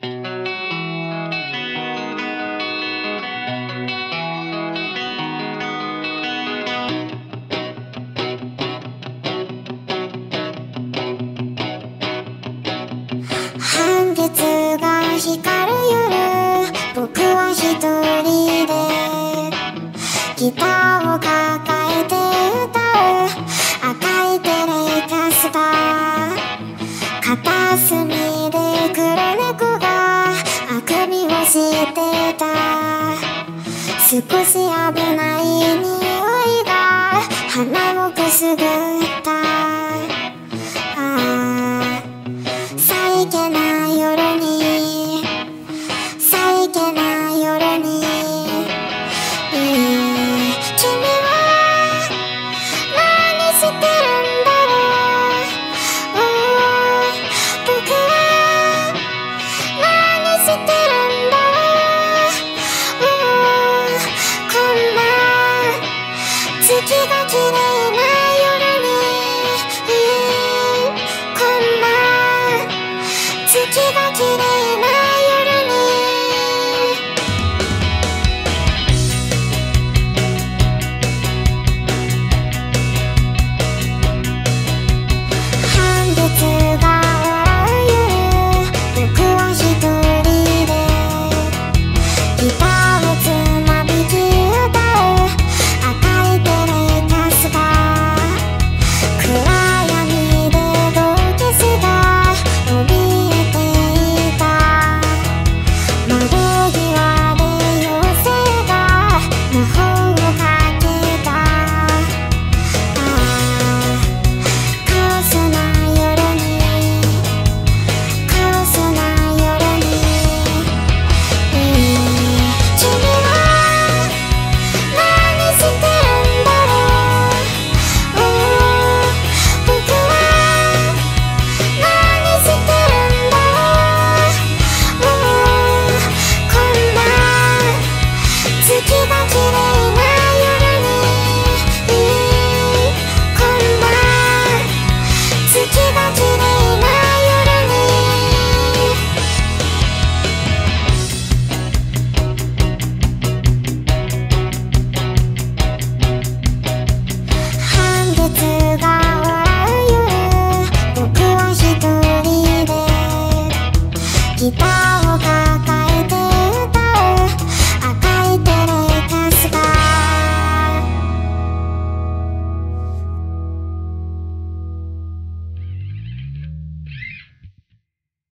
半月が光る夜、僕は一人でギターを抱えて歌う赤いテレキャスター。片隅で黒猫があくびをしてた。少し危ない匂いが鼻をくすぐった。さりげな夜に、さりげな夜に、君は何してるんだろう。僕は何してるんだろう。こんな月が綺麗な夜に、こんな月が綺麗な夜に。半月が笑う夜、僕は一人でギターをつまびき歌う赤いテレキャスター。暗闇で道化師が怯えていた。窓際で妖精が魔法をかけた。カオスな夜に、カオスな夜に、君は何してるんだろう。僕は何してるんだろう。こんな月が綺麗な夜に、こんな月が綺麗な夜に。半月が笑う夜、僕は一人でギター